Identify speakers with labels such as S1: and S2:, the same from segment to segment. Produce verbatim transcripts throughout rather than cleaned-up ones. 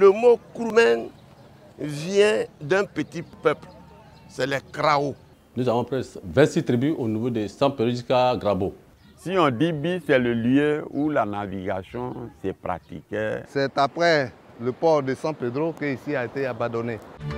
S1: Le mot Kroumen vient d'un petit peuple, c'est les Krao.
S2: Nous avons presque vingt-six tribus au niveau de San Pedro jusqu'à Grabo.
S3: Si on dit Bi, c'est le lieu où la navigation s'est pratiquée.
S4: C'est après le port de San Pedro que ici a été abandonné.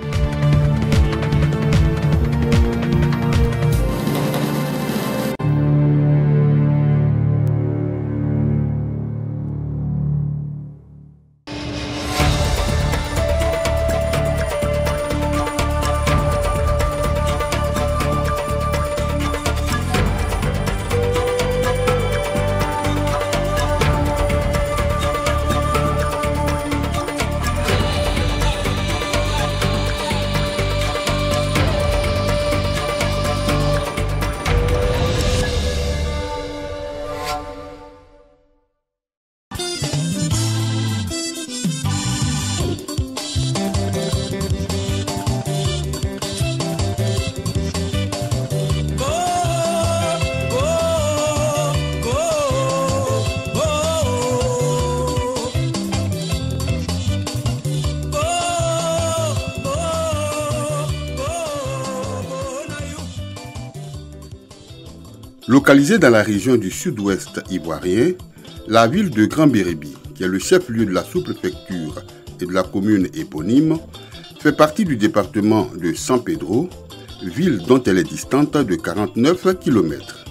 S5: Localisée dans la région du sud-ouest ivoirien, la ville de Grand-Bérébi, qui est le chef-lieu de la sous-préfecture et de la commune éponyme, fait partie du département de San Pedro, ville dont elle est distante de quarante-neuf kilomètres.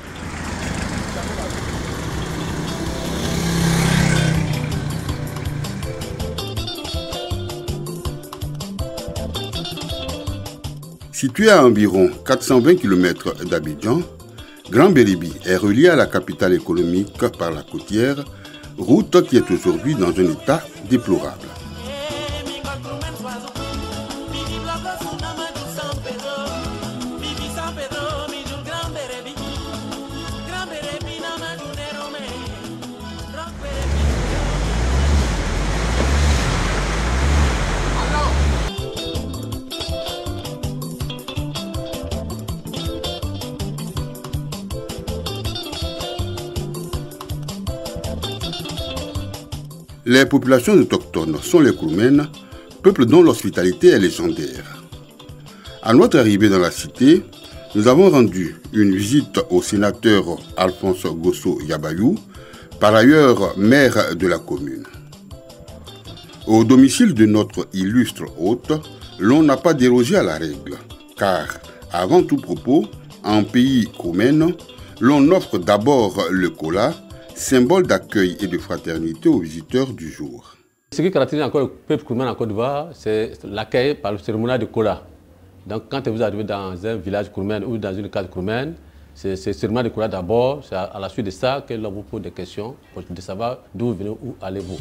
S5: Située à environ quatre cent vingt kilomètres d'Abidjan, Grand-Bérébi est relié à la capitale économique par la côtière, route qui est aujourd'hui dans un état déplorable. Les populations autochtones sont les Kroumen, peuple dont l'hospitalité est légendaire. À notre arrivée dans la cité, nous avons rendu une visite au sénateur Alphonse Gosso Yabayou, par ailleurs maire de la commune. Au domicile de notre illustre hôte, l'on n'a pas dérogé à la règle, car avant tout propos, en pays Kroumen, l'on offre d'abord le kola, symbole d'accueil et de fraternité aux visiteurs du jour.
S2: Ce qui caractérise encore le peuple Kroumen en Côte d'Ivoire, c'est l'accueil par le cérémonial de kola. Donc quand vous arrivez dans un village Kroumen ou dans une case Kroumen, c'est le cérémonial de kola d'abord, c'est à la suite de ça que l'on vous pose des questions pour savoir d'où vous venez, où allez-vous.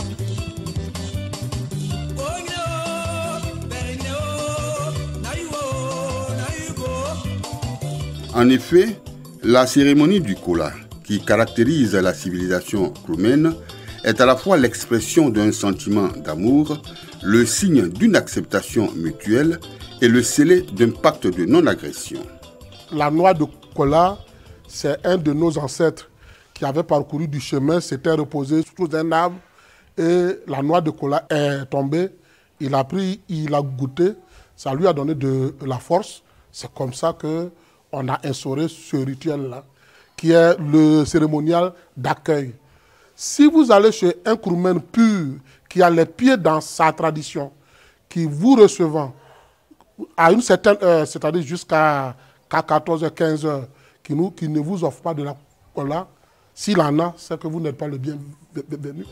S5: En effet, la cérémonie du kola, qui caractérise la civilisation kroumen, est à la fois l'expression d'un sentiment d'amour, le signe d'une acceptation mutuelle et le scellé d'un pacte de non-agression.
S6: La noix de kola, c'est un de nos ancêtres qui avait parcouru du chemin, s'était reposé sous un arbre et la noix de kola est tombée. Il a pris, il a goûté, ça lui a donné de la force. C'est comme ça qu'on a instauré ce rituel-là, qui est le cérémonial d'accueil. Si vous allez chez un Kroumen pur, qui a les pieds dans sa tradition, qui vous recevant à une certaine heure, c'est-à-dire jusqu'à quatorze heures, quinze heures, qui, nous, qui ne vous offre pas de la kola, s'il en a, c'est que vous n'êtes pas le bienvenu.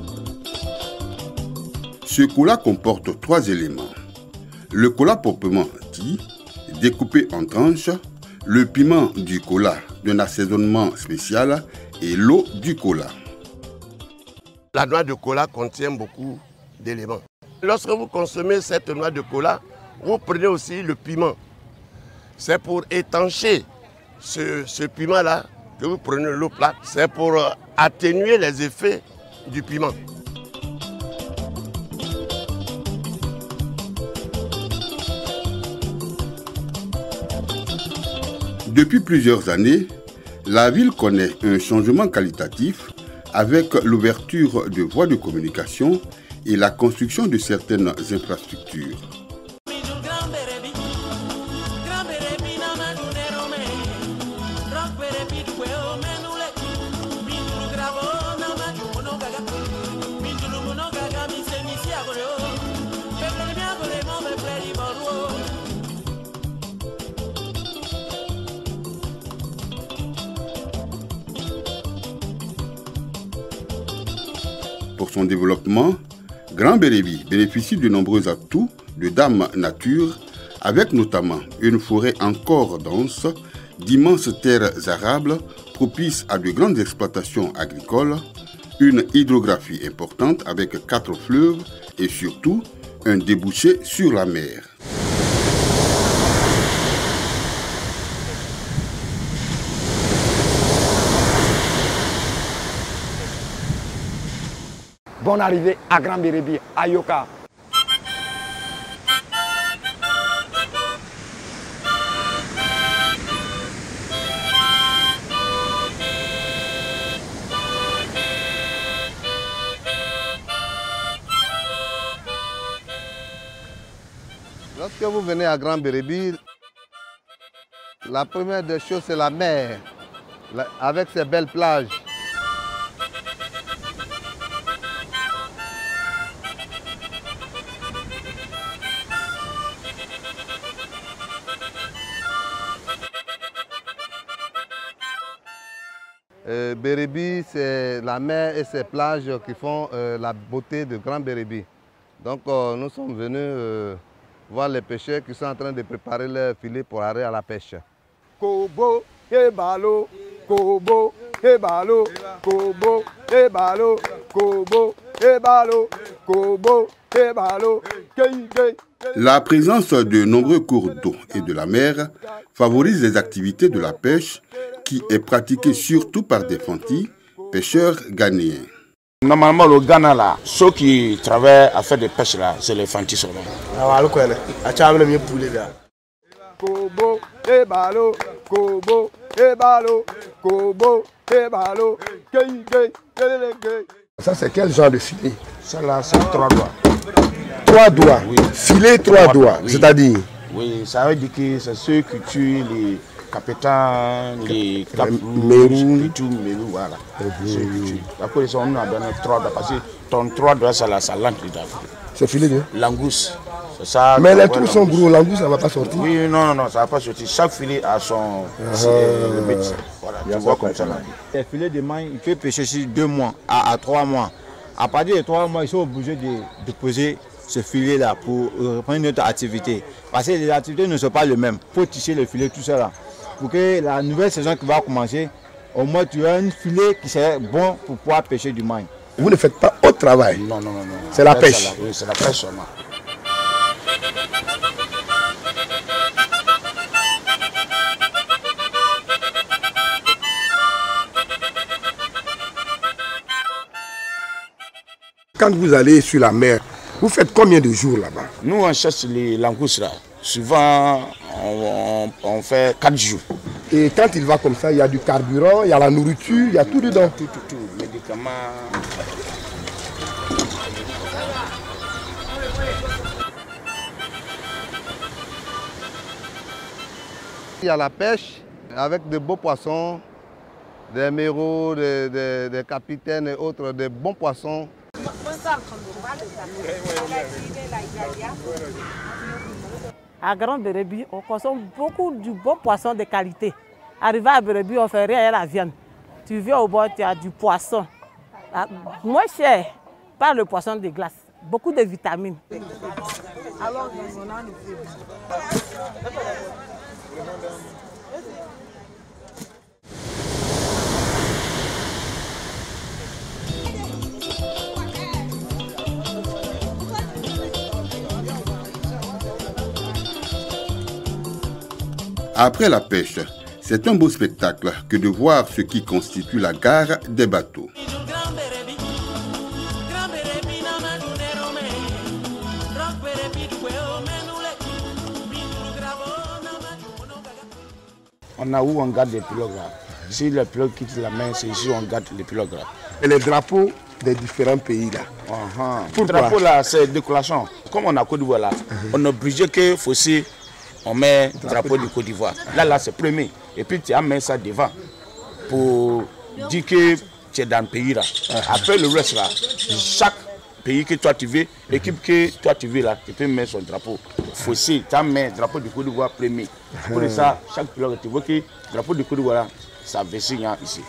S5: Ce kola comporte trois éléments. Le kola proprement dit, découpé en tranches, le piment du kola d'un assaisonnement spécial et l'eau du kola.
S1: La noix de kola contient beaucoup d'éléments. Lorsque vous consommez cette noix de kola, vous prenez aussi le piment. C'est pour étancher ce, ce piment-là que vous prenez l'eau plate. C'est pour atténuer les effets du piment.
S5: Depuis plusieurs années, la ville connaît un changement qualitatif avec l'ouverture de voies de communication et la construction de certaines infrastructures. Pour son développement, Grand Bérébi bénéficie de nombreux atouts de Dame Nature, avec notamment une forêt encore dense, d'immenses terres arables propices à de grandes exploitations agricoles, une hydrographie importante avec quatre fleuves et surtout un débouché sur la mer.
S7: Bonne arrivée à Grand Bérébi, à Yoka.
S4: Lorsque vous venez à Grand Bérébi, la première des choses, c'est la mer, avec ses belles plages. Euh, Bérébi, c'est la mer et ses plages qui font euh, la beauté de Grand Bérébi. Donc euh, nous sommes venus euh, voir les pêcheurs qui sont en train de préparer leur filet pour aller à la pêche.
S7: Kobo, ebalo, kobo, ebalo, kobo, ebalo, kobo, ebalo, kobo, ebalo, kei.
S5: La présence de nombreux cours d'eau et de la mer favorise les activités de la pêche qui est pratiquée surtout par des fantis, pêcheurs ghanéens.
S8: Normalement, au Ghana, là, ceux qui travaillent à faire des pêches, là, c'est les fantis seulement.
S7: Kobo, ebalo, kobo, ebalo, kobo, ebalo, kei, kei, kei.
S9: Ça, c'est quel genre de filet?
S8: Ça, là, c'est trois doigts.
S9: Trois doigts?
S8: Oui.
S9: Filet trois, trois doigts, oui. C'est-à-dire?
S8: Oui, ça veut dire que c'est ceux qui tuent les capitaines, les
S9: capitaines,
S8: qui tuent les loups, voilà. Ceux qui tuent. Après, on a donné trois doigts, parce que ton trois doigts, ça, là, ça l'entre dedans.
S9: C'est filet de
S8: langouste. Ça,
S9: mais les trous sont gros, l'angouste, ça ne va pas sortir?
S8: Oui, non, non, non, ça ne va pas sortir. Chaque filet a son euh, médecin. Voilà, tu vois comme ça.
S10: Les filets de maille, il faut pêcher sur deux mois à, à trois mois. À partir de trois mois, ils sont obligés de, de poser ce filet-là pour reprendre notre activité. Parce que les activités ne sont pas les mêmes. Il faut tisser le filet, tout ça là. Pour que la nouvelle saison qui va commencer, au moins tu as un filet qui serait bon pour pouvoir pêcher du maille.
S9: Vous ne faites pas autre travail?
S8: Non, non, non. non.
S9: C'est la pêche?
S8: Là, oui, c'est la pêche seulement.
S9: Quand vous allez sur la mer, vous faites combien de jours là-bas?
S8: Nous, on cherche les langoustes là. Souvent, on, on, on fait quatre jours.
S9: Et quand il va comme ça, il y a du carburant, il y a la nourriture, il y a tout dedans?
S8: Tout, tout, tout. Médicaments.
S4: Il y a la pêche avec de beaux poissons, des méros, des, des, des capitaines et autres, des bons poissons.
S11: À Grand Bérébi, on consomme beaucoup du bon poisson de qualité. Arrivé à Bérébi, on fait rien à la viande. Tu viens au bord, tu as du poisson. Moins cher, pas le poisson de glace. Beaucoup de vitamines. Alors,
S5: Après la pêche, c'est un beau spectacle que de voir ce qui constitue la gare des bateaux.
S8: On a où on garde les pilotes là. Si le pilote quitte la main, c'est ici où on garde les pilotes là.
S9: Et les drapeaux des différents pays là.
S8: Uh-huh. Le drapeau là, c'est décoration. Comme on a Côte d'Ivoire là, uh-huh. on est obligé que fossé, on met le drapeau du Côte d'Ivoire. Là, là, c'est premier. Et puis tu as mis ça devant pour dire que tu es dans le pays là. Uh-huh. Après le reste là, chaque pays que toi tu veux, équipe que toi tu veux là, tu peux mettre son drapeau. Fossé, tu as mis le drapeau du Côte d'Ivoire premier. Uh-huh. Pour ça, chaque pilote, tu vois que le drapeau du Côte d'Ivoire là, ça vessigne ici.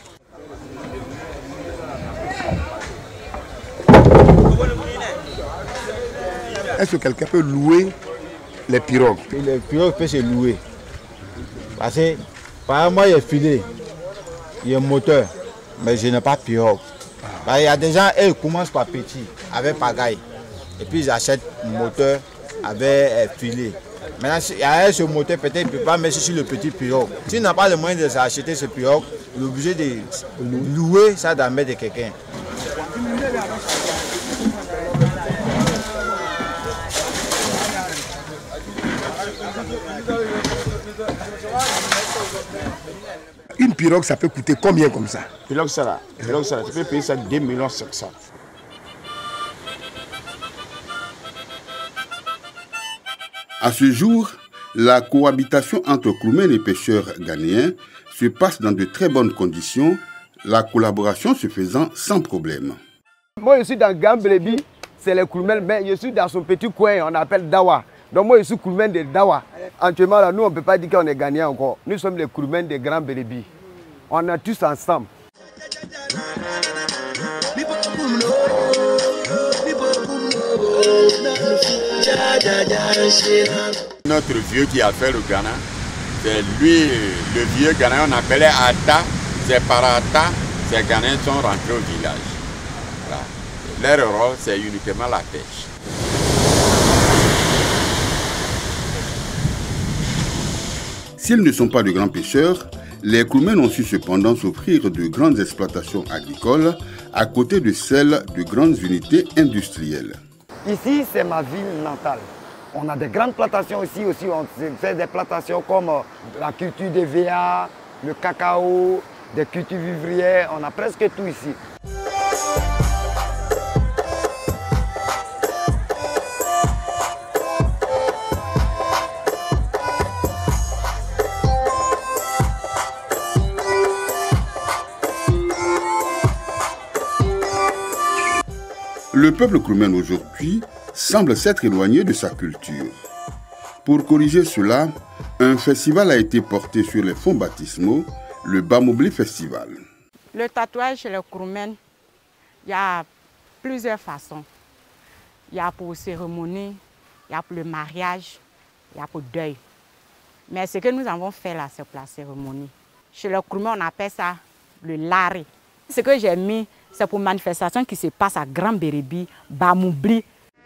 S9: Est-ce que quelqu'un peut louer les pirogues?
S10: Les pirogues peuvent se louer. Parce que, par exemple, moi, il y a filet, il y a un moteur, mais je n'ai pas de pirogue. Parce qu'il y a des gens, ils commencent par petit, avec pagaille. Et puis, ils achètent un moteur avec un filet. Maintenant, il y a ce moteur, peut-être, il ne peut pas mettre sur le petit pirogue. S'il n'a pas le moyen de s'acheter ce pirogue, il est obligé de louer ça dans la main de quelqu'un.
S9: Une pirogue, ça peut coûter combien comme ça?
S8: Pirogue, ça là, pirogue, ça là, tu peux payer ça deux millions cinq cents.
S5: À ce jour, la cohabitation entre Kroumen et pêcheurs ghanéens se passe dans de très bonnes conditions, la collaboration se faisant sans problème.
S7: Moi, je suis dans Gambrebi, c'est les Kroumen, mais je suis dans son petit coin, on appelle Dawa. Donc moi, je suis Kroumen de Dawa. Actuellement, là, nous, on ne peut pas dire qu'on est Ghanéens encore. Nous sommes les Kroumen des Grands Bérébi. On est tous ensemble.
S3: Notre vieux qui a fait le Ghana, c'est lui, le vieux Ghana, on appelait Ata. C'est par Ata, ces Ghanéens sont rentrés au village. Voilà. Leur rôle, c'est uniquement la pêche.
S5: S'ils ne sont pas de grands pêcheurs, les Kroumen ont su cependant s'offrir de grandes exploitations agricoles à côté de celles de grandes unités industrielles.
S7: Ici, c'est ma ville natale. On a des grandes plantations ici aussi. On fait des plantations comme la culture des V A, le cacao, des cultures vivrières. On a presque tout ici.
S5: Le peuple Kroumen aujourd'hui semble s'être éloigné de sa culture. Pour corriger cela, un festival a été porté sur les fonds baptismaux, le Bamobli Festival.
S12: Le tatouage chez les Kroumen, il y a plusieurs façons. Il y a pour cérémonie, il y a pour le mariage, il y a pour deuil. Mais ce que nous avons fait là, c'est pour la cérémonie. Chez les Kroumen, on appelle ça le lari. Ce que j'ai mis, c'est pour une manifestation qui se passe à Grand Bérébi, Bamobli.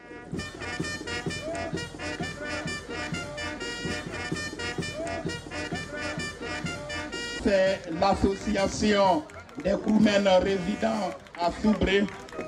S13: C'est l'association des Kroumen résidents à Soubré.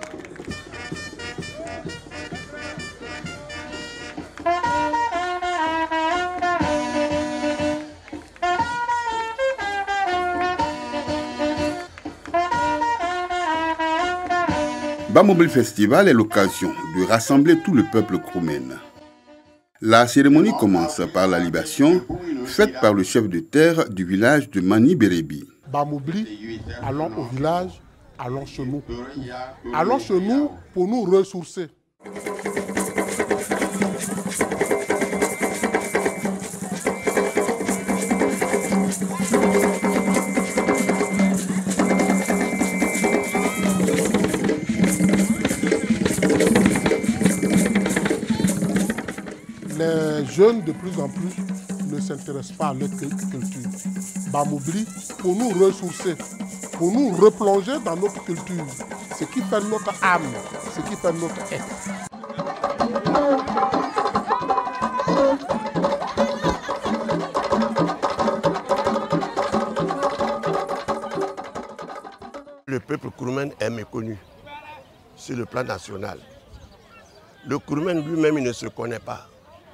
S5: Bamobli Festival est l'occasion de rassembler tout le peuple Kroumen. La cérémonie commence par la libation faite par le chef de terre du village de Mani Bérébi.
S6: Bamobli, allons au village, allons chez nous. Allons chez nous pour nous ressourcer. Les jeunes de plus en plus ne s'intéressent pas à leur culture. Bamobli, pour nous ressourcer, pour nous replonger dans notre culture, ce qui fait notre âme, ce qui fait notre être.
S1: Le peuple Kroumen est méconnu sur le plan national. Le Kroumen lui-même, il ne se connaît pas.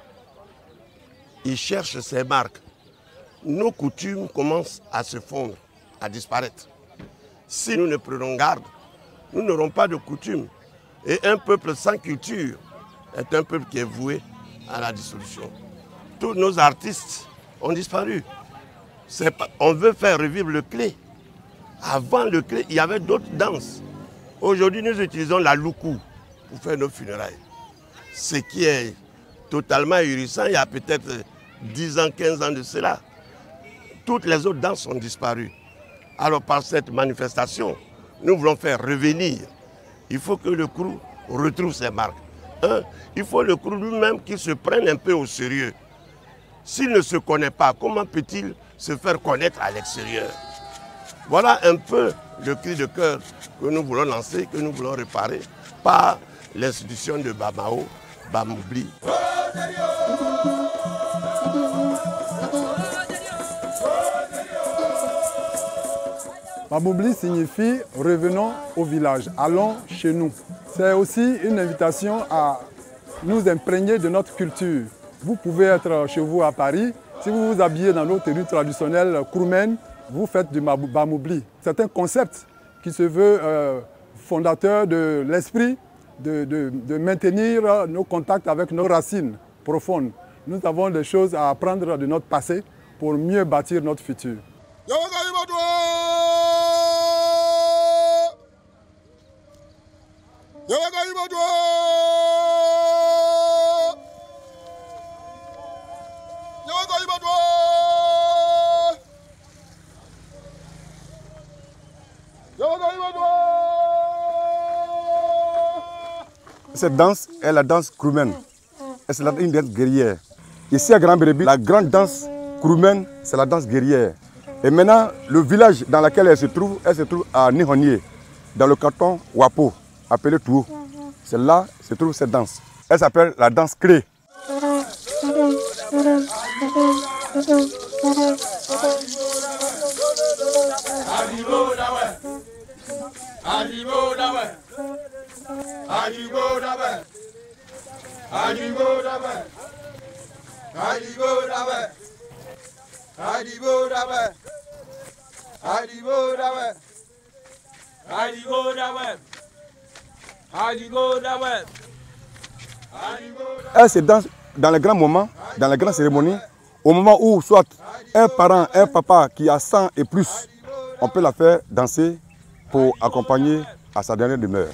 S1: Il cherche ses marques. Nos coutumes commencent à se fondre, à disparaître. Si nous ne prenons garde, nous n'aurons pas de coutume. Et un peuple sans culture est un peuple qui est voué à la dissolution. Tous nos artistes ont disparu. Pas, on veut faire revivre le clé. Avant le clé, il y avait d'autres danses. Aujourd'hui, nous utilisons la loukou pour faire nos funérailles. Ce qui est totalement ahurissant, il y a peut-être dix ans, quinze ans de cela. Toutes les autres danses ont disparu. Alors par cette manifestation, nous voulons faire revenir. Il faut que le crew retrouve ses marques. Un, il faut le crew lui-même qui se prenne un peu au sérieux. S'il ne se connaît pas, comment peut-il se faire connaître à l'extérieur? Voilà un peu le cri de cœur que nous voulons lancer, que nous voulons réparer par l'institution de Bamao, Bamoubli.
S14: Bamoubli signifie « revenons au village, allons chez nous ». C'est aussi une invitation à nous imprégner de notre culture. Vous pouvez être chez vous à Paris, si vous vous habillez dans nos tenues traditionnelles kroumen, vous faites du Bamoubli. C'est un concept qui se veut euh, fondateur de l'esprit de, de, de maintenir nos contacts avec nos racines profondes. Nous avons des choses à apprendre de notre passé pour mieux bâtir notre futur.
S9: Cette danse est la danse kroumen. C'est une danse guerrière. Ici à Grand Bérébi, la grande danse kroumen, c'est la danse guerrière. Et maintenant, le village dans lequel elle se trouve, elle se trouve à Nihonié, dans le canton Wapo, appelé Touo. C'est là que se trouve cette danse. Elle s'appelle la danse clé. Elle se danse dans les grands moments, dans les grandes cérémonies, au moment où soit un parent, un papa qui a cent et plus, on peut la faire danser pour accompagner à sa dernière demeure.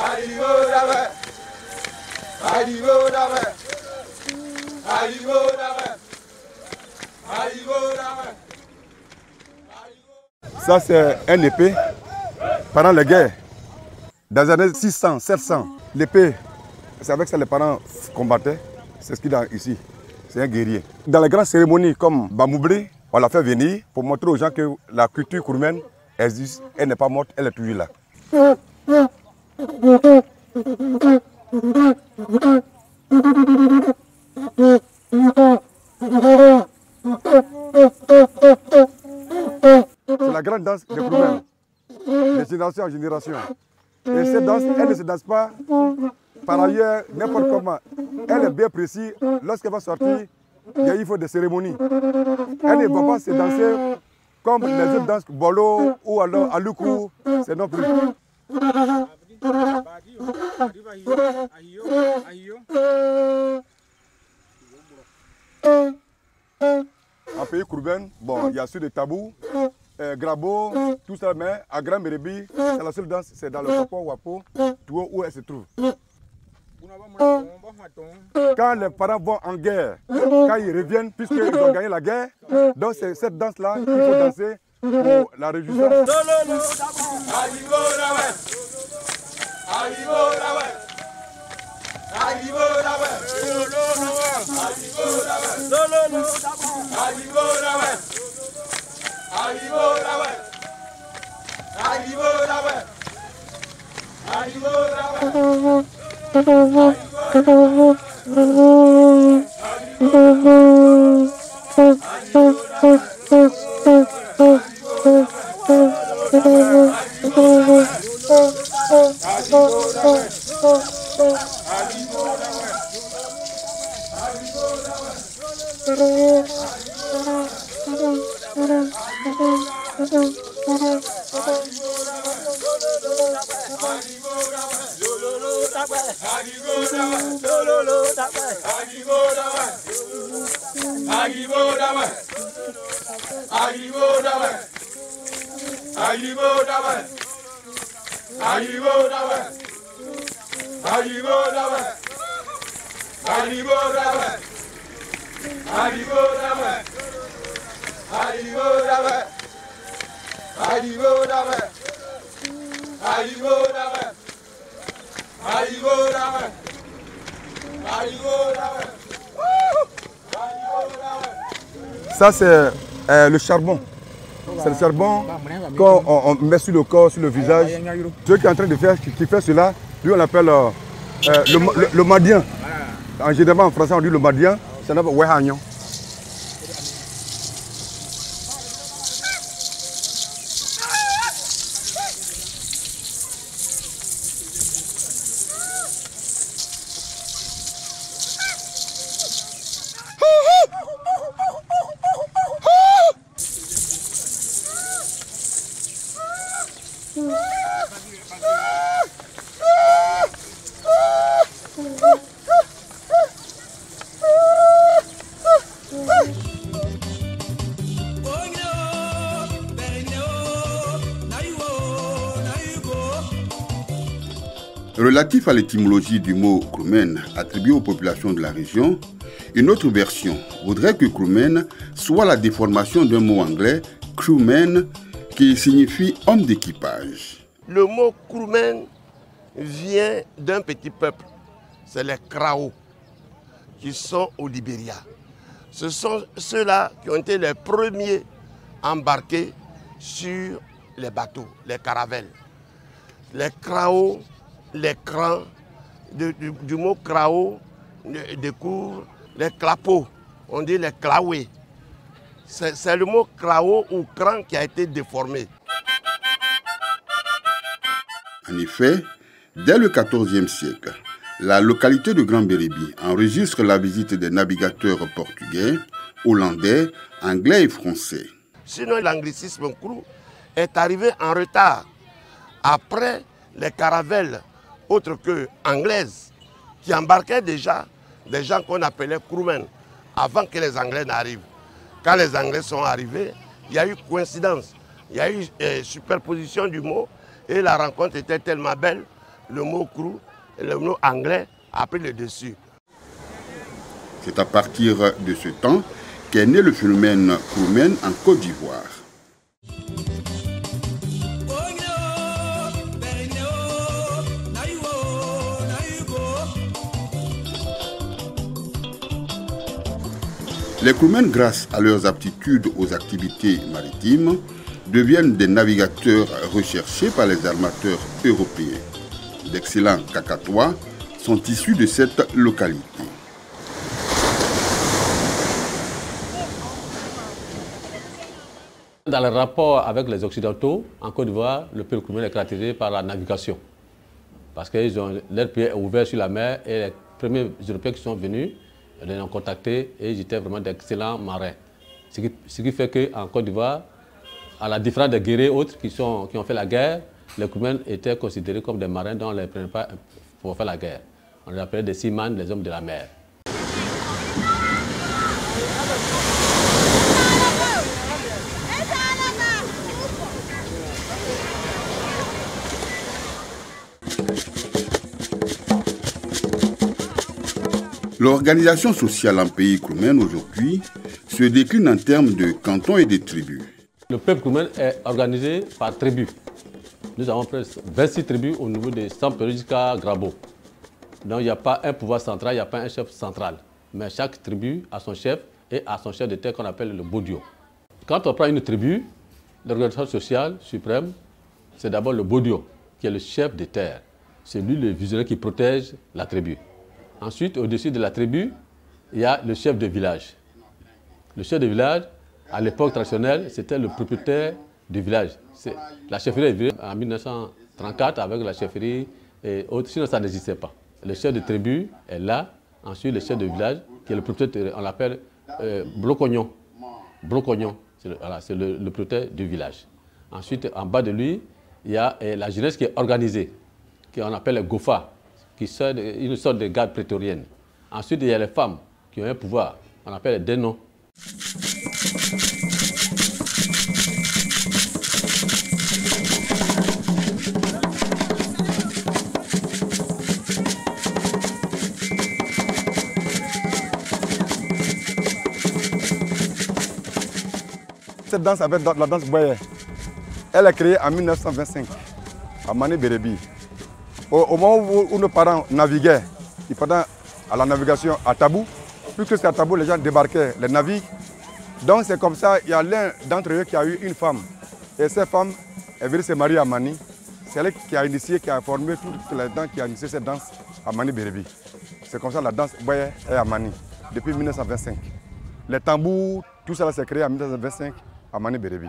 S9: Ça c'est un épée pendant les guerres. Dans les années six cents, sept cents, l'épée, c'est avec ça que les parents combattaient. C'est ce qu'il y a ici. C'est un guerrier. Dans les grandes cérémonies comme Bamoubli, on l'a fait venir pour montrer aux gens que la culture kroumen existe. Elle n'est pas morte, elle est toujours là. C'est la grande danse des kroumen, de génération en génération. Et cette danse, elle ne se danse pas par ailleurs n'importe comment. Elle est bien précise. Lorsqu'elle va sortir, il faut des cérémonies. Elle ne va pas se danser comme les autres danses, bolo ou alors aluku, c'est non plus. En pays kroumen, bon, il y a ceux de Tabou, euh, Grabo, tout ça, mais à Grand Bérébi, c'est la seule danse, c'est dans le Wapo, Wapo, tout où elle se trouve. Quand les parents vont en guerre, quand ils reviennent, puisqu'ils ont gagné la guerre, donc c'est cette danse-là qu'il faut danser pour la réjouissance. Ça, c'est euh, le charbon. C'est le charbon qu'on on, on met sur le corps, sur le visage. Celui qui est en train de faire, qui, qui fait cela, lui on l'appelle euh, euh, le, le, le madien. En général en français on dit le madien, c'est un wehagnon.
S5: Relatif à l'étymologie du mot Krumen attribué aux populations de la région, une autre version voudrait que Krumen soit la déformation d'un mot anglais, crewman, qui signifie homme d'équipage.
S1: Le mot Krumen vient d'un petit peuple, c'est les Krao, qui sont au Libéria. Ce sont ceux-là qui ont été les premiers embarqués sur les bateaux, les caravelles. Les Krao, les crans, du, du, du mot Krao découvre les clapots, on dit les klaoués. C'est le mot Krao ou cran qui a été déformé.
S5: En effet, dès le quatorzième siècle, la localité de Grand Bérébi enregistre la visite des navigateurs portugais, hollandais, anglais et français.
S1: Sinon, l'anglicisme crew est arrivé en retard, après les caravelles autres que anglaises, qui embarquaient déjà des gens qu'on appelait crewmen, avant que les Anglais n'arrivent. Quand les Anglais sont arrivés, il y a eu coïncidence, il y a eu euh, superposition du mot, et la rencontre était tellement belle, le mot crew, le mot anglais a pris le dessus.
S5: C'est à partir de ce temps qu'est né le phénomène crewman en Côte d'Ivoire. Les crewmen, grâce à leurs aptitudes aux activités maritimes, deviennent des navigateurs recherchés par les armateurs européens. D'excellents cacatois sont issus de cette localité.
S2: Dans le rapport avec les Occidentaux, en Côte d'Ivoire, le peuple crewman est caractérisé par la navigation. Parce que leur pied est ouvert sur la mer et les premiers Européens qui sont venus, ils les ont contactés et ils étaient vraiment d'excellents marins. Ce qui, ce qui fait qu'en Côte d'Ivoire, à la différence des guerriers autres qui, sont, qui ont fait la guerre, les crewmen étaient considérés comme des marins dont on ne les prenait pas pour faire la guerre. On les appelait des seamen, les hommes de la mer.
S5: L'organisation sociale en pays crewmen aujourd'hui se décline en termes de cantons et de tribus.
S2: Le peuple crewmen est organisé par tribus. Nous avons presque vingt-six tribus au niveau de Sampéry jusqu'à Grabo. Donc il n'y a pas un pouvoir central, il n'y a pas un chef central. Mais chaque tribu a son chef et a son chef de terre qu'on appelle le Bodio. Quand on prend une tribu, l'organisation sociale suprême, c'est d'abord le Bodio, qui est le chef de terre. C'est lui le visionnaire qui protège la tribu. Ensuite, au-dessus de la tribu, il y a le chef de village. Le chef de village, à l'époque traditionnelle, c'était le propriétaire du village. La chefferie est venue en mille neuf cent trente-quatre avec la chefferie et autres, sinon ça n'existait pas. Le chef de tribu est là. Ensuite, le chef de village, qui est le propriétaire, on l'appelle euh, Blocognon. Blocognon, c'est le, voilà, le, le propriétaire du village. Ensuite, en bas de lui, il y a euh, la jeunesse qui est organisée. qu'on appelle les Gofa, qui sont une sorte de garde prétorienne. Ensuite, il y a les femmes qui ont un pouvoir, on appelle les Dénons.
S9: Cette danse avec la danse Boye, elle est créée en mille neuf cent vingt-cinq à Mani Bérébi. Au, au moment où, où nos parents naviguaient, ils partaient à la navigation à Tabou, puisque c'est à Tabou les gens débarquaient les navires. Donc c'est comme ça, il y a l'un d'entre eux qui a eu une femme. Et cette femme est venue se marier à Mani. C'est elle qui a initié, qui a formé toutes les danses, qui a initié cette danse à Mani Bérébi. C'est comme ça la danse Boye est à Mani, depuis mille neuf cent vingt-cinq. Les tambours, tout ça s'est créé en mille neuf cent vingt-cinq à Mani Bérébi.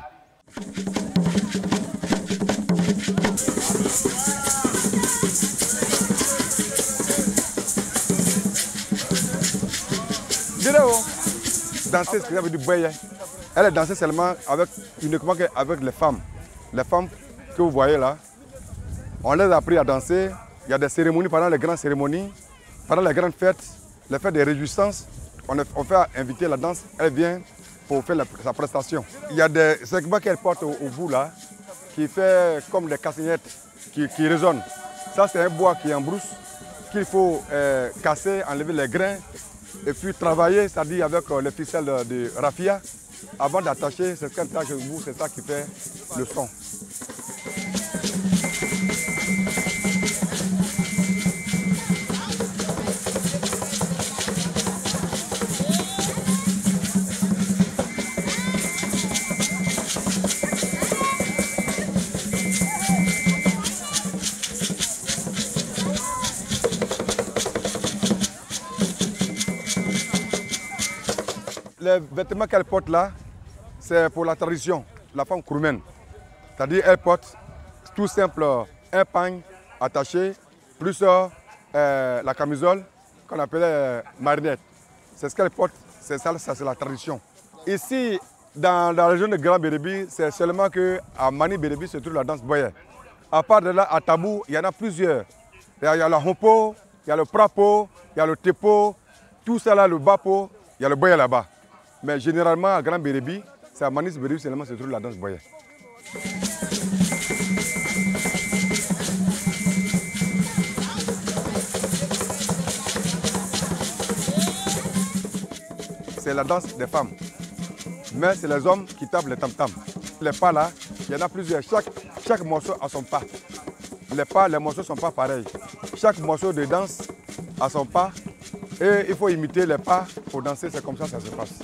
S9: Danser, ce que ça veut dire Boye. Elle est dansée seulement avec, uniquement avec les femmes. Les femmes que vous voyez là, on les a appris à danser. Il y a des cérémonies pendant les grandes cérémonies, pendant les grandes fêtes, les fêtes des réjouissances. On, a, on fait inviter la danse, elle vient pour faire la, sa prestation. Il y a des segments qu'elle porte au, au bout là, qui fait comme des castagnettes qui, qui résonnent. Ça c'est un bois qui est en brousse, qu'il faut euh, casser, enlever les grains, et puis travailler, c'est-à-dire avec euh, les ficelles de, de raffia, avant d'attacher, c'est ce au bout, c'est ça qui fait le son. Les vêtements qu'elle porte là, c'est pour la tradition, la femme kouroumène. C'est-à-dire qu'elle porte tout simple un pagne attaché, plus euh, la camisole qu'on appelait euh, marinette. C'est ce qu'elle porte, c'est ça, ça c'est la tradition. Ici, dans, dans la région de Grand Bérébi, c'est seulement qu'à Mani Bérébi se trouve la danse Boye. À part de là, à Tabou, il y en a plusieurs. Il y a, il y a le Hompo, il y a le Prapo, il y a le Tepo, tout ça là, le Bapo, il y a le Boye là-bas. Mais généralement, à Grand Bérébi, c'est à Mani Bérébi seulement se trouve la danse Boye. C'est la danse des femmes. Mais c'est les hommes qui tapent les tam-tams. Les pas là, il y en a plusieurs. Chaque, chaque morceau a son pas. Les pas, les morceaux ne sont pas pareils. Chaque morceau de danse a son pas. Et il faut imiter les pas pour danser, c'est comme ça que ça se passe.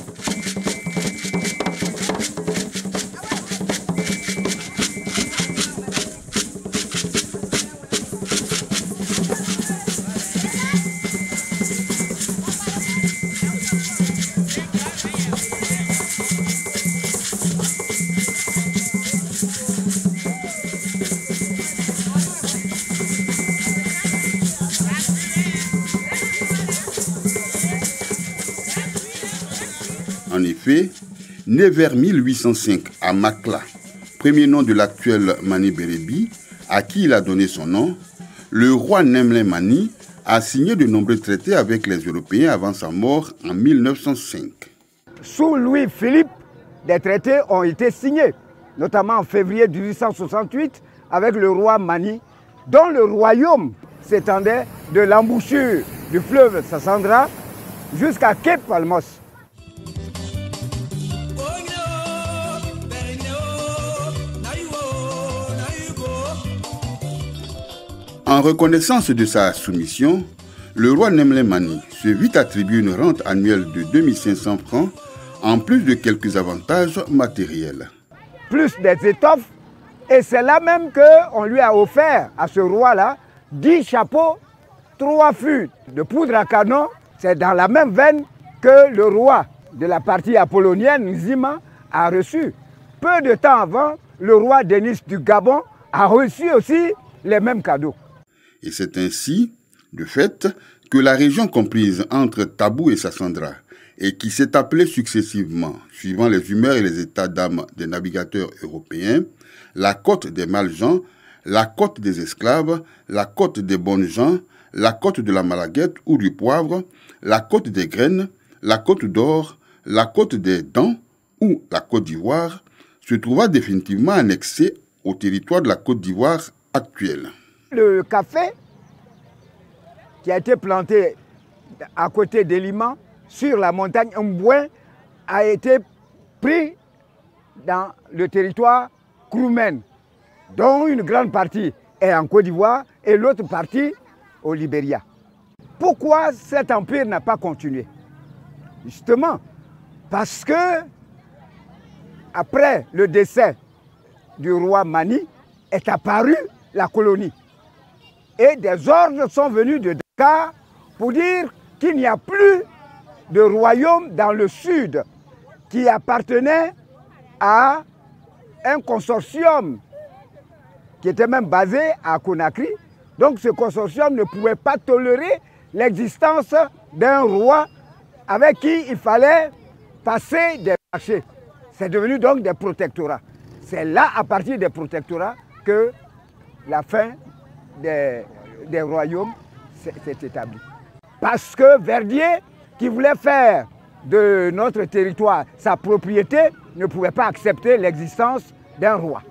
S5: En effet, né vers mille huit cent cinq à Makla, premier nom de l'actuel Mani Bérébi, à qui il a donné son nom, le roi Nemlin Mani a signé de nombreux traités avec les Européens avant sa mort en mille neuf cent cinq.
S7: Sous Louis-Philippe, des traités ont été signés, notamment en février mille huit cent soixante-huit avec le roi Mani, dont le royaume s'étendait de l'embouchure du fleuve Sassandra jusqu'à Cape Palmos.
S5: En reconnaissance de sa soumission, le roi Nemlin Mani se vit attribuer une rente annuelle de deux mille cinq cents francs, en plus de quelques avantages matériels.
S7: Plus des étoffes, et c'est là même qu'on lui a offert à ce roi-là dix chapeaux, trois fûts de poudre à canon. C'est dans la même veine que le roi de la partie apollonienne, Nzima, a reçu. Peu de temps avant, le roi Denis du Gabon a reçu aussi les mêmes cadeaux.
S5: Et c'est ainsi, de fait, que la région comprise entre Tabou et Sassandra, et qui s'est appelée successivement, suivant les humeurs et les états d'âme des navigateurs européens, la côte des Maljean, la côte des esclaves, la côte des bonnes gens, la côte de la malaguette ou du poivre, la côte des graines, la côte d'or, la côte des dents ou la Côte d'Ivoire, se trouva définitivement annexée au territoire de la Côte d'Ivoire actuelle.
S7: Le café qui a été planté à côté des Limans, sur la montagne Mbouin, a été pris dans le territoire Kroumen, dont une grande partie est en Côte d'Ivoire et l'autre partie au Libéria. Pourquoi cet empire n'a pas continué? Justement, parce que après le décès du roi Mani, est apparue la colonie. Et des ordres sont venus de Dakar pour dire qu'il n'y a plus de royaume dans le sud qui appartenait à un consortium qui était même basé à Conakry. Donc ce consortium ne pouvait pas tolérer l'existence d'un roi avec qui il fallait passer des marchés. C'est devenu donc des protectorats. C'est là, à partir des protectorats, que la fin des, des royaumes s'est établie. Parce que Verdier, qui voulait faire de notre territoire sa propriété, ne pouvait pas accepter l'existence d'un roi.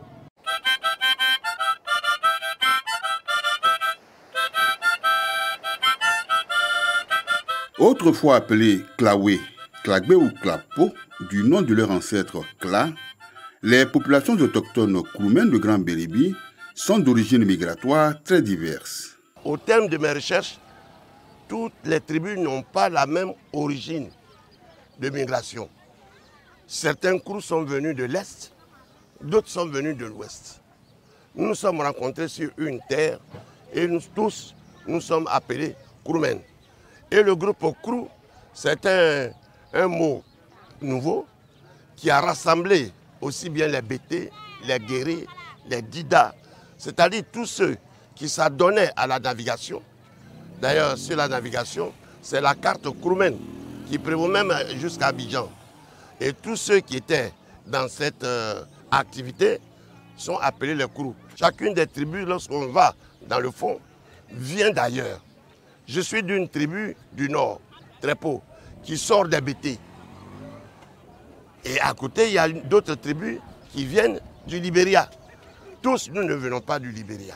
S5: Autrefois appelés Klawe, Klagbe ou Klapo, du nom de leur ancêtre Kla, les populations autochtones kroumen de Grand Bérébi sont d'origine migratoire très diverses.
S1: Au terme de mes recherches, toutes les tribus n'ont pas la même origine de migration. Certains Krous sont venus de l'Est, d'autres sont venus de l'Ouest. Nous nous sommes rencontrés sur une terre et nous tous, nous sommes appelés Kroumen. Et le groupe Krou, c'est un, un mot nouveau qui a rassemblé aussi bien les Bétés, les Guérés, les Dida, c'est-à-dire tous ceux qui s'adonnaient à la navigation. D'ailleurs, sur la navigation, c'est la carte Kroumen qui prévaut même jusqu'à Abidjan. Et tous ceux qui étaient dans cette euh, activité sont appelés les Krous. Chacune des tribus, lorsqu'on va dans le fond, vient d'ailleurs. Je suis d'une tribu du Nord, Trépo, qui sort des Bétés. Et à côté, il y a d'autres tribus qui viennent du Libéria. Tous, nous ne venons pas du Libéria.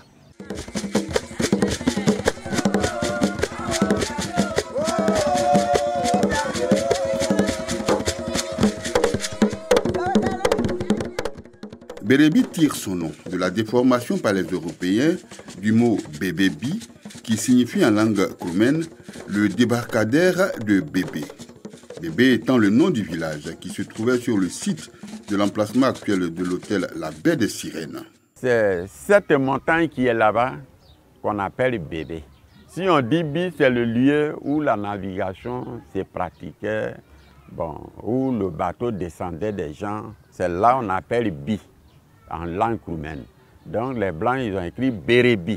S5: Bérébi tire son nom de la déformation par les Européens du mot Bébébi, qui signifie en langue kroumen le débarcadère de Bébé. Bébé étant le nom du village qui se trouvait sur le site de l'emplacement actuel de l'hôtel La Baie des Sirènes.
S3: C'est cette montagne qui est là-bas qu'on appelle Bébé. Si on dit Bi, c'est le lieu où la navigation se pratiquait, bon, où le bateau descendait des gens. C'est là qu'on appelle Bi, en langue kroumen. Donc les Blancs, ils ont écrit Bérébi.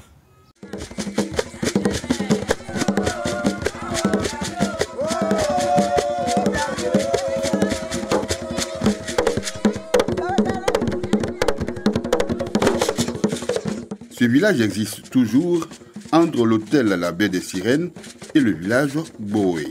S5: Ce village existe toujours entre l'hôtel La Baie des Sirènes et le village Boé.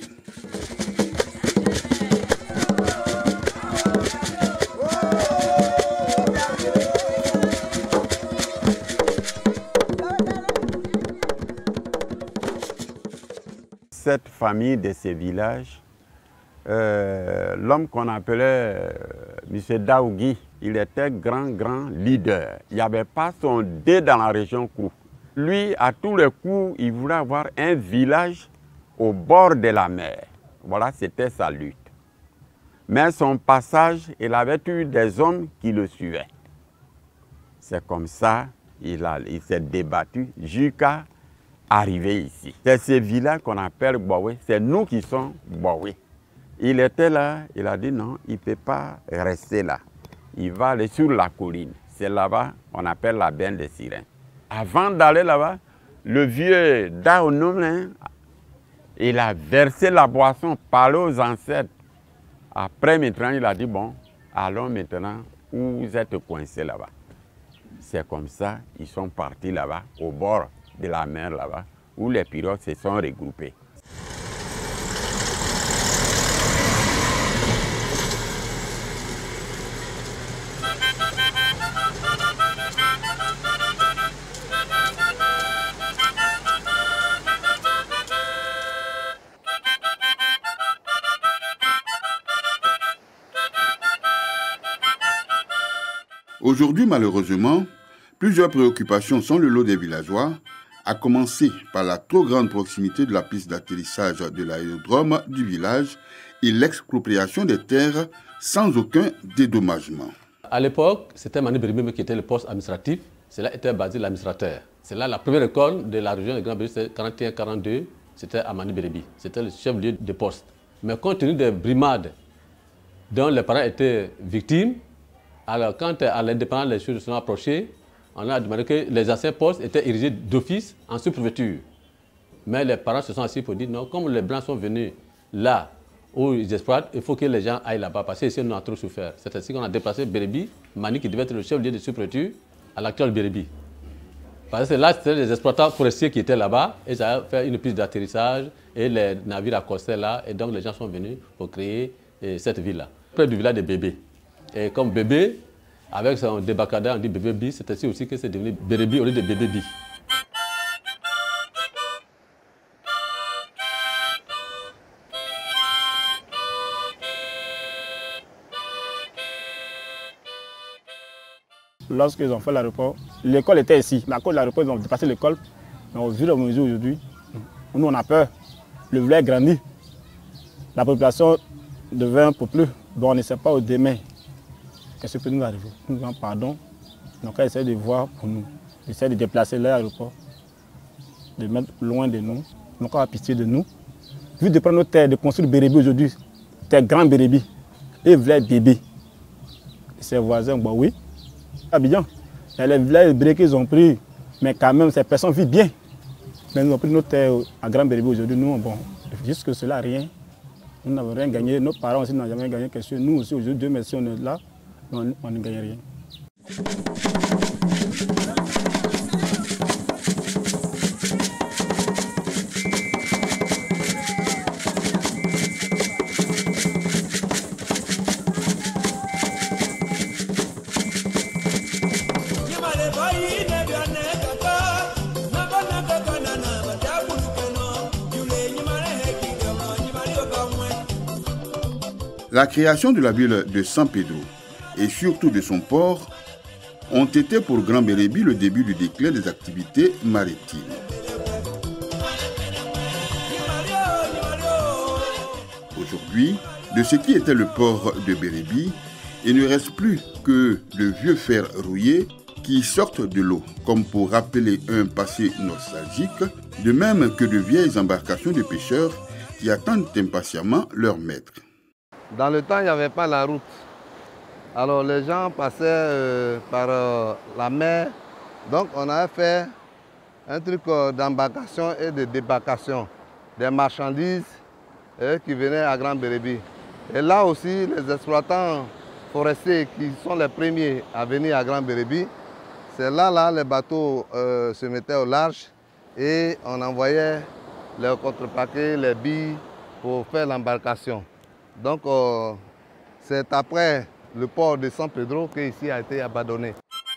S3: Cette famille de ces villages, euh, l'homme qu'on appelait euh, M. Daougui, il était grand, grand leader. Il n'y avait pas son dé dans la région Krou. Lui, à tous les coups, il voulait avoir un village au bord de la mer. Voilà, c'était sa lutte. Mais son passage, il avait eu des hommes qui le suivaient. C'est comme ça qu'il il s'est débattu jusqu'à arriver ici. C'est ce village qu'on appelle Boé. C'est nous qui sommes Boé. Il était là, il a dit non, il ne peut pas rester là. Il va aller sur la colline. C'est là-bas qu'on appelle la Baie des Sirènes. Avant d'aller là-bas, le vieux Daonoum, il a versé la boisson, parlé aux ancêtres. Après, maintenant, il a dit, bon, allons maintenant où vous êtes coincés là-bas. C'est comme ça qu'ils sont partis là-bas, au bord de la mer là-bas, où les pirogues se sont regroupées.
S5: Aujourd'hui, malheureusement, plusieurs préoccupations sont le lot des villageois, à commencer par la trop grande proximité de la piste d'atterrissage de l'aérodrome du village et l'expropriation des terres sans aucun dédommagement.
S2: À l'époque, c'était Mani Bérébi qui était le poste administratif. C'est là était basé l'administrateur. C'est là la première école de la région de Grand Bérébi, c'était quarante et un quarante-deux, c'était à Mani Bérébi. C'était le chef-lieu de poste. Mais compte tenu des brimades dont les parents étaient victimes, alors quand à l'indépendance les choses se sont approchées, on a demandé que les anciens postes étaient érigés d'office en sous-préfecture. Mais les parents se sont assis pour dire non, comme les Blancs sont venus là où ils exploitent, il faut que les gens aillent là-bas parce que ici on a trop souffert. C'est ainsi qu'on a déplacé Bérébi, Mani qui devait être le chef-lieu de sous-préfecture, à l'actuel Bérébi. Parce que là, c'était les exploitants forestiers qui étaient là-bas et ça a fait une piste d'atterrissage et les navires accostaient là et donc les gens sont venus pour créer eh, cette ville-là, près du village de Bébé. Et comme Bébé, avec son débarcadère, on dit Bébé Bi, c'est ainsi aussi que c'est devenu Bérébi au lieu de Bébé Bi.
S8: Lorsqu'ils ont fait l'aéroport, l'école était ici. Mais à cause de l'aéroport, ils ont dépassé l'école. Mais au vu de mesure aujourd'hui, nous on a peur. Le village grandit. La population devient un peu plus. Bon, on ne sait pas au demain. Qu'est-ce qui peut nous arriver? Nous disons pardon. Donc, on essaie de voir pour nous. On essaie de déplacer l'aéroport, de mettre loin de nous. Donc, on a pitié de nous. Vu de prendre nos terres, de construire Bérébi aujourd'hui, terre grand Bérébi, et village Bébé. Et ses voisins, bah oui. Abidjan, les villages Bérébi qu'ils ont pris, mais quand même, ces personnes vivent bien. Mais nous avons pris nos terres à Grand Bérébi aujourd'hui. Nous, bon, jusque cela, rien. Nous n'avons rien gagné. Nos parents aussi n'ont jamais gagné quelque chose. Nous aussi, aujourd'hui, Dieu merci, on est là. On, on ne gagne rien.
S5: La création de la ville de San Pedro et surtout de son port ont été pour Grand Bérébi le début du déclin des activités maritimes. Aujourd'hui, de ce qui était le port de Bérébi, il ne reste plus que de vieux fers rouillés qui sortent de l'eau, comme pour rappeler un passé nostalgique, de même que de vieilles embarcations de pêcheurs qui attendent impatiemment leur maître.
S4: Dans le temps, il n'y avait pas la route. Alors les gens passaient euh, par euh, la mer. Donc on a fait un truc euh, d'embarcation et de débarcation des marchandises euh, qui venaient à Grand Bérébi. Et là aussi, les exploitants forestiers qui sont les premiers à venir à Grand Bérébi, c'est là, là, les bateaux euh, se mettaient au large et on envoyait les contrepaquets, les billes pour faire l'embarcation. Donc, euh, c'est après le port de San Pedro qu'ici a été abandonné.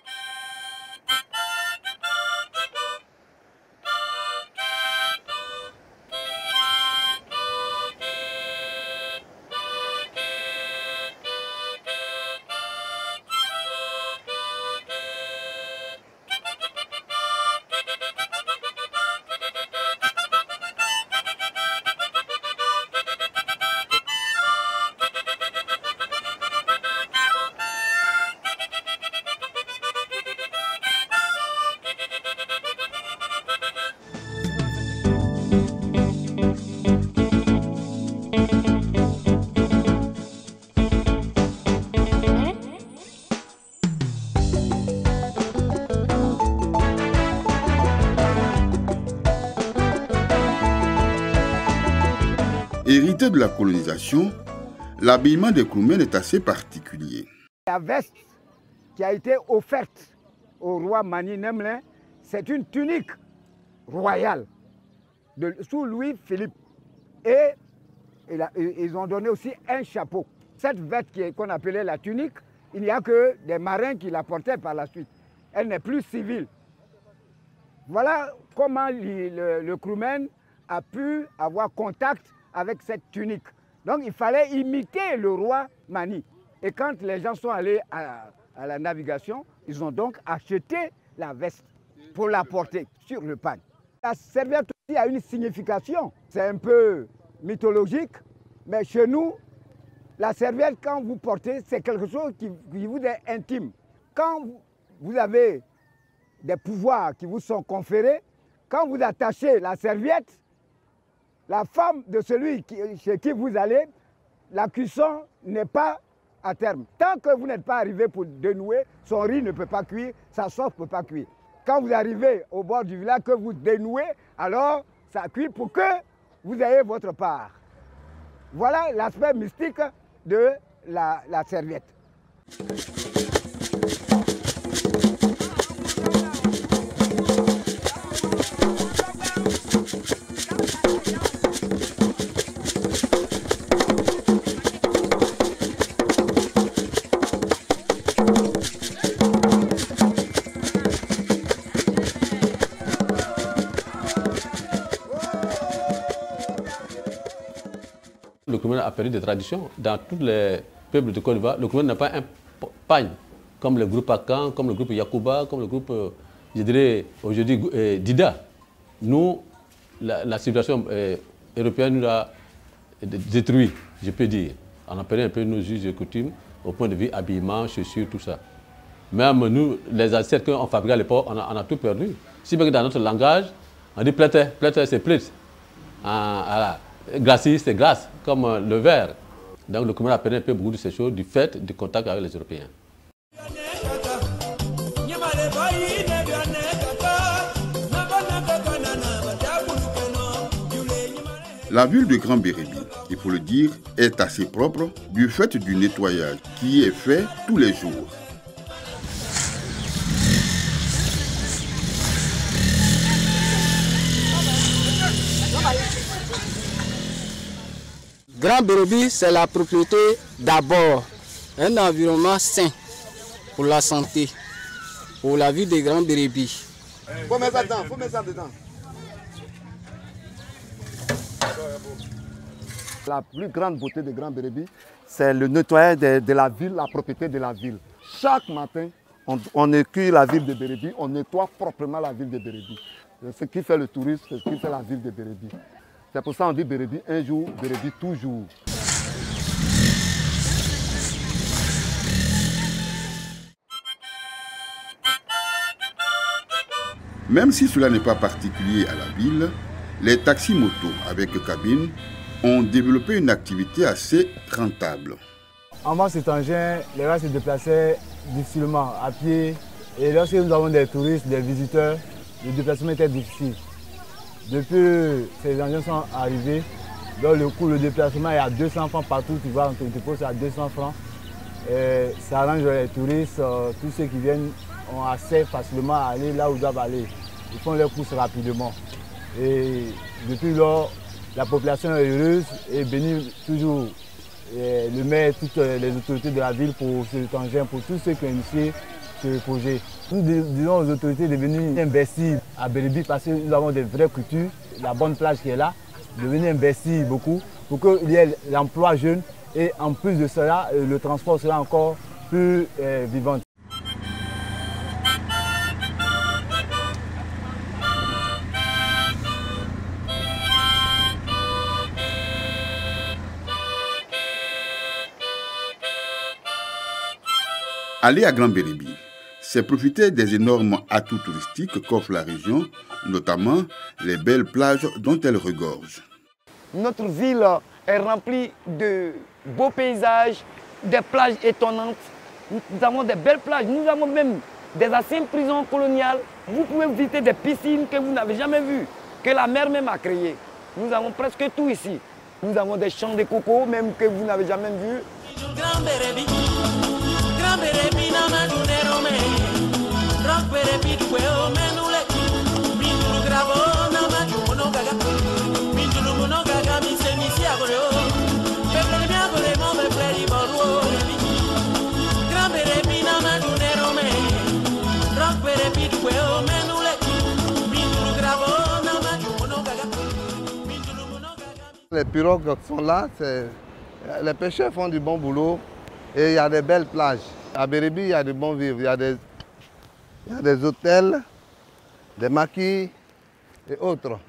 S5: Hérité de la colonisation, l'habillement des Kroumen est assez particulier.
S7: La veste qui a été offerte au roi Mani Nemlin, c'est une tunique royale de, sous Louis-Philippe. Et, et la, et ils ont donné aussi un chapeau. Cette veste qu'on appelait la tunique, il n'y a que des marins qui la portaient par la suite. Elle n'est plus civile. Voilà comment le, le, le crewman a pu avoir contact avec cette tunique. Donc il fallait imiter le roi Mani. Et quand les gens sont allés à, à la navigation, ils ont donc acheté la veste pour la porter sur le pagne. La serviette aussi a une signification. C'est un peu mythologique, mais chez nous, la serviette, quand vous portez, c'est quelque chose qui, qui vous est intime. Quand vous avez des pouvoirs qui vous sont conférés, quand vous attachez la serviette, la femme de celui qui, chez qui vous allez, la cuisson n'est pas à terme. Tant que vous n'êtes pas arrivé pour dénouer, son riz ne peut pas cuire, sa sauce ne peut pas cuire. Quand vous arrivez au bord du village, que vous dénouez, alors ça cuit pour que vous ayez votre part. Voilà l'aspect mystique de la, la serviette.
S2: Le crewman a perdu des traditions. Dans tous les peuples de Côte d'Ivoire, le crewman n'a pas un pagne, comme le groupe Akan, comme le groupe Yakuba, comme le groupe, je dirais, aujourd'hui, euh, Dida. Nous, la, la civilisation euh, européenne nous a détruit, je peux dire. On a perdu un peu nos us et coutumes, au point de vue habillement, chaussures, tout ça. Même nous, les ancêtres qu'on fabriquait à l'époque, on, on a tout perdu. Si bien que dans notre langage, on dit plâtre, plâtre c'est plâtre. Ah, glacis, c'est glace, comme euh, le verre. Donc le crewman a perdu un peu beaucoup de ces choses du fait du contact avec les Européens.
S5: La ville de Grand Bérébi, il faut le dire, est assez propre du fait du nettoyage qui est fait tous les jours.
S15: Grand Bérébi, c'est la propriété d'abord, un environnement sain pour la santé, pour la vie de Grand Bérébi.
S9: Faut mettre ça dedans, faut mettre ça dedans.
S16: La plus grande beauté de Grand Bérébi, c'est le nettoyage de, de la ville, la propriété de la ville. Chaque matin, on, on écueille la ville de Bérébi, on nettoie proprement la ville de Bérébi. Ce qui fait le tourisme, c'est ce qui fait la ville de Bérébi. C'est pour ça qu'on dit Bérébi un jour, Bérébi toujours.
S5: Même si cela n'est pas particulier à la ville, les taxis-motos avec cabine ont développé une activité assez rentable.
S10: Avant cet engin, les gens se déplaçaient difficilement à pied. Et lorsque nous avons des touristes, des visiteurs, le déplacement était difficile. Depuis que ces engins sont arrivés, donc le coût de déplacement est à deux cents francs partout. Tu vois, on te dépose à deux cents francs. Et ça arrange les touristes, euh, tous ceux qui viennent ont accès facilement à aller là où ils doivent aller. Ils font leurs courses rapidement. Et depuis lors, la population est heureuse et bénit toujours et le maire, toutes les autorités de la ville pour cet engin, pour tous ceux qui ont initié ce projet. Nous disons aux autorités de venir investir à Bérébi parce que nous avons des vraies cultures, la bonne plage qui est là, de venir investir beaucoup pour qu'il y ait l'emploi jeune et en plus de cela, le transport sera encore plus euh, vivant.
S5: Aller à Grand Bérébi, c'est profiter des énormes atouts touristiques qu'offre la région, notamment les belles plages dont elle regorge.
S7: Notre ville est remplie de beaux paysages, des plages étonnantes. Nous avons des belles plages, nous avons même des anciennes prisons coloniales. Vous pouvez visiter des piscines que vous n'avez jamais vues, que la mer même a créées. Nous avons presque tout ici. Nous avons des champs de coco même que vous n'avez jamais vus. Grand Bérébi, Grand Bérébi,
S4: Les pirogues sont là, les pêcheurs font du bon boulot et il y a des belles plages. À Bérébi, il y a de bons vivres, il y a des, il y a des hôtels, des maquis et autres.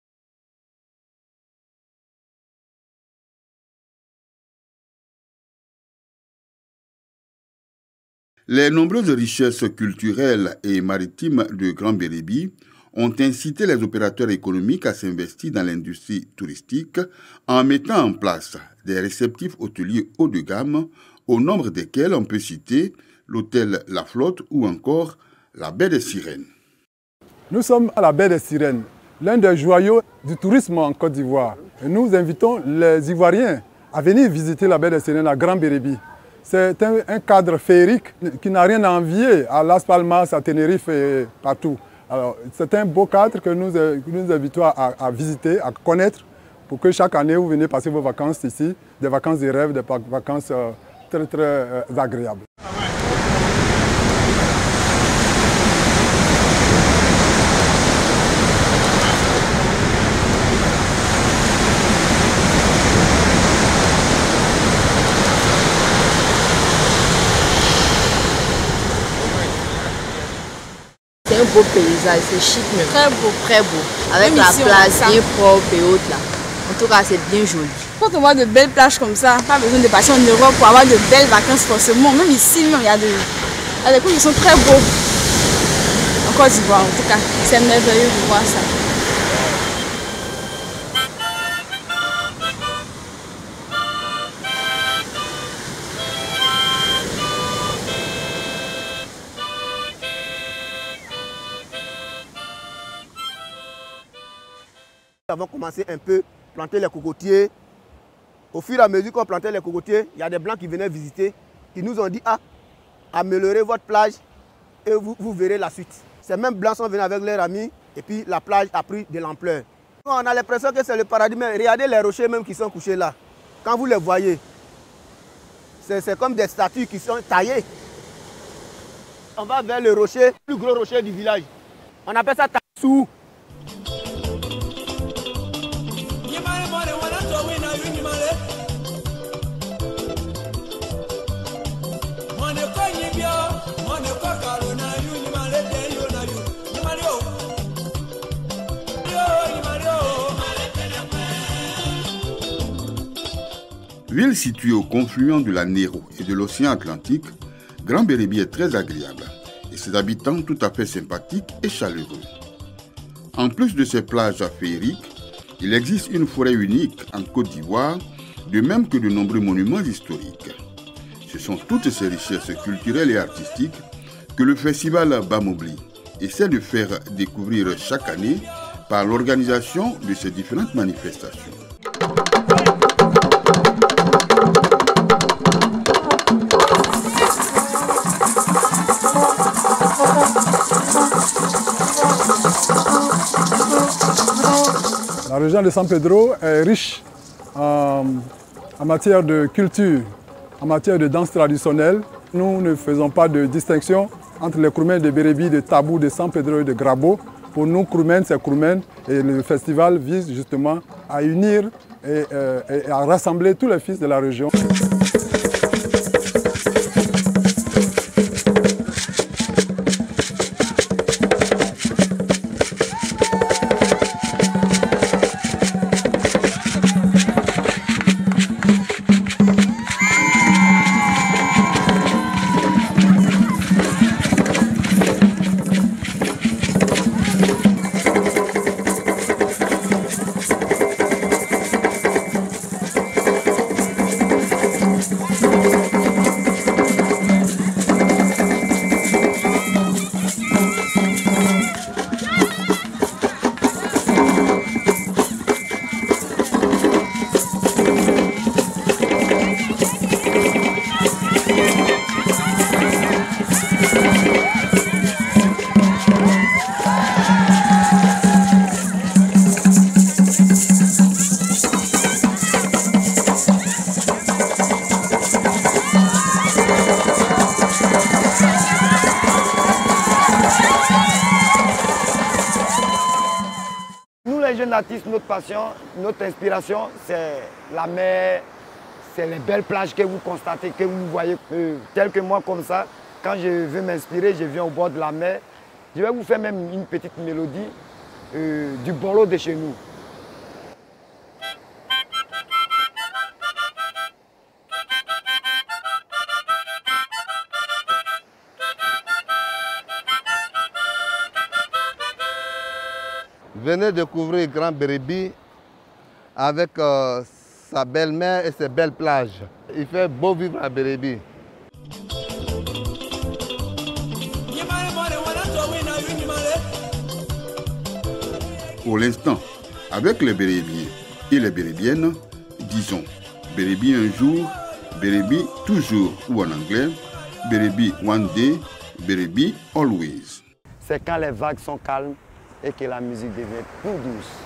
S5: Les nombreuses richesses culturelles et maritimes de Grand Bérébi ont incité les opérateurs économiques à s'investir dans l'industrie touristique en mettant en place des réceptifs hôteliers haut de gamme, au nombre desquels on peut citer l'hôtel La Flotte ou encore la baie des Sirènes.
S14: Nous sommes à la baie des Sirènes, l'un des joyaux du tourisme en Côte d'Ivoire. Et nous invitons les Ivoiriens à venir visiter la baie des Sirènes à Grand Bérébi. C'est un, un cadre féerique qui n'a rien à envier à Las Palmas, à Tenerife et partout. C'est un beau cadre que nous, que nous invitons à, à visiter, à connaître, pour que chaque année vous venez passer vos vacances ici, des vacances de rêve, des vacances euh, très très euh, agréables.
S17: C'est un beau paysage, c'est chic même. Très beau, très beau. Avec même la plage bien propre et autres là. En tout cas, c'est bien joli.
S18: Quand on voit de belles plages comme ça, pas besoin de partir en Europe pour avoir de belles vacances forcément. Même ici, même, il y a des, il y a des coins qui sont très beaux. En Côte d'Ivoire, en tout cas, c'est merveilleux de voir ça.
S7: Nous avons commencé un peu à planter les cocotiers. Au fur et à mesure qu'on plantait les cocotiers, il y a des blancs qui venaient visiter, qui nous ont dit ah, améliorez votre plage et vous, vous verrez la suite. Ces mêmes blancs sont venus avec leurs amis et puis la plage a pris de l'ampleur. On a l'impression que c'est le paradis, mais regardez les rochers même qui sont couchés là. Quand vous les voyez, c'est comme des statues qui sont taillées. On va vers le rocher, le plus gros rocher du village. On appelle ça Tassou.
S5: Ville située au confluent de la Nero et de l'océan Atlantique, Grand Bérébi est très agréable et ses habitants tout à fait sympathiques et chaleureux. En plus de ses plages féeriques, il existe une forêt unique en Côte d'Ivoire, de même que de nombreux monuments historiques. Ce sont toutes ces richesses culturelles et artistiques que le festival Bamobli essaie de faire découvrir chaque année par l'organisation de ces différentes manifestations.
S14: La région de San Pedro est riche en, en matière de culture, en matière de danse traditionnelle. Nous ne faisons pas de distinction entre les Kroumen de Bérébi, de Tabou, de San Pedro et de Grabo. Pour nous, Kroumen, c'est Kroumen et le festival vise justement à unir et, euh, et à rassembler tous les fils de la région.
S7: les jeunes artistes, notre passion, notre inspiration, c'est la mer, c'est les belles plages que vous constatez, que vous voyez. Euh, tel que moi, comme ça, quand je veux m'inspirer, je viens au bord de la mer. Je vais vous faire même une petite mélodie euh, du bolo de chez nous.
S4: Venez découvrir Grand Bérébi avec euh, sa belle-mère et ses belles plages. Il fait beau vivre à Bérébi.
S5: Pour l'instant, avec les Bérébiens et les Bérébiennes, disons Bérébi un jour, Bérébi toujours, ou en anglais, Bérébi one day, Bérébi always.
S7: C'est quand les vagues sont calmes et que la musique devient plus douce.